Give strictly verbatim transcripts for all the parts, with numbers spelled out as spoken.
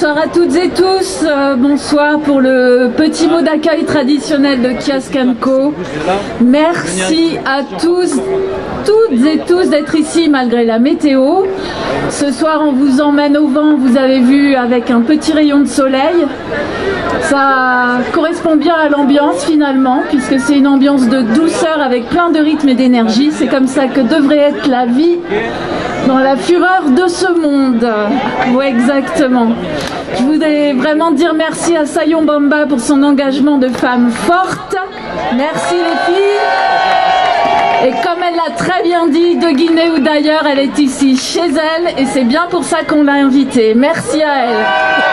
Bonsoir à toutes et tous, euh, bonsoir pour le petit mot d'accueil traditionnel de Kiosque and Co. Merci à tous, toutes et tous d'être ici malgré la météo. Ce soir on vous emmène au vent, vous avez vu, avec un petit rayon de soleil. Ça correspond bien à l'ambiance finalement, puisque c'est une ambiance de douceur avec plein de rythme et d'énergie. C'est comme ça que devrait être la vie dans la fureur de ce monde. Oui, exactement. Je voudrais vraiment dire merci à Sayon Bamba pour son engagement de femme forte. Merci les filles. Et comme elle l'a très bien dit, de Guinée ou d'ailleurs, elle est ici chez elle et c'est bien pour ça qu'on l'a invitée. Merci à elle.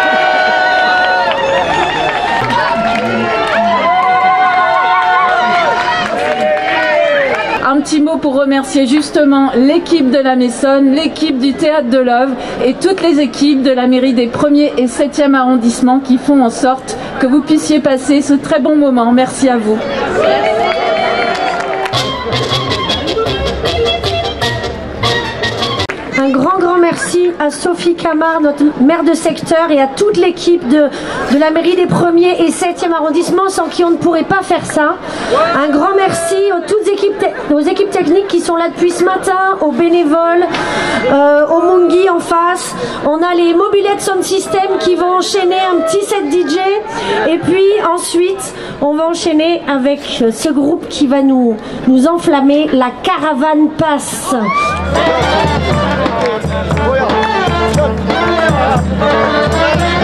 Un petit mot pour remercier justement l'équipe de la Maissonne, l'équipe du Théâtre de l'Œuvre et toutes les équipes de la mairie des premier et septième arrondissements qui font en sorte que vous puissiez passer ce très bon moment. Merci à vous. Un grand, grand merci à Sophie Camard, notre maire de secteur, et à toute l'équipe de, de la mairie des premiers et septième arrondissements, sans qui on ne pourrait pas faire ça. Un grand merci aux, toutes équipes, aux équipes techniques qui sont là depuis ce matin, aux bénévoles, euh, aux Mungi en face. On a les mobilettes Sound System qui vont enchaîner un petit set D J. Et puis ensuite, on va enchaîner avec ce groupe qui va nous, nous enflammer, la Caravane Passe. Oh, yeah.